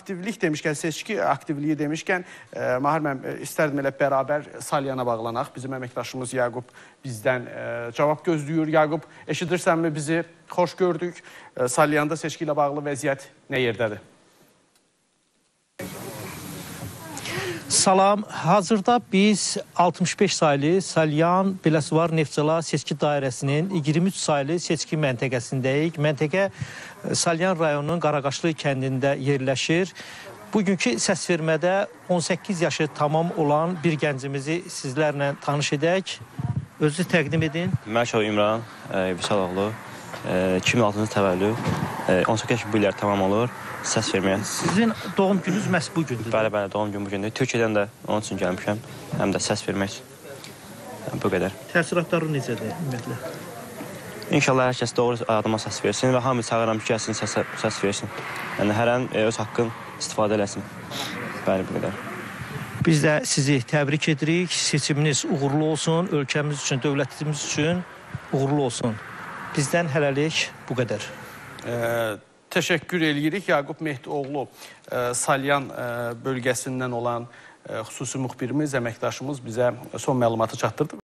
aktivlik demişkən, seçki aktivliyi demişkən, Mahir mən istərdim elə bərabər Salyana bağlanaq. Bizim əməkdaşımız Yaqub bizdən cavab gözləyir. Yaqub, eşidirsənmi bizi? Xoş gördük. Salyanda seçki ilə bağlı vəziyyət nə yerdədir? Salam, hazırda biz 65 saylı Salyan Biləsuvar Neftçala seçki dairəsinin 23 saylı seçki məntəqəsindəyik. Məntəqə Salyan rayonunun Qaraqaşlı kəndində yerləşir. Bugünkü səsvermədə 18 yaşı tamam olan bir gəncimizi sizlərlə tanış edək. Özünüzü təqdim edin. Mərkəv İmran Vüsaloğlu, 2006-cı təvəllüd, 18 yaşı bu illər tamam olur. Səs verməyə. Sizin doğum gününüz məhz bu gündür. Bəli, doğum günü bu gündür. Türkiyədən də onun üçün gəlmişəm. Həm də səs vermək. Bu qədər. Təəssüratları necədir ümumiyyətlə? İnşallah hər kəs doğru adama səs versin və hamı çağıram ki, gəlsin, səs versin. Yəni, hər an öz haqqın istifadə eləsin. Bəli, bu qədər. Biz də sizi təbrik edirik. Seçiminiz uğurlu olsun. Ölkəmiz üçün, dövlətimiz üçün uğurlu olsun. Bizdən hələlik bu qədər. Təşəkkür edirik. Yaqub Mehdioğlu Salyan bölgəsindən olan xüsusi müxbirimiz, əməkdaşımız bizə son məlumatı çatdırdı.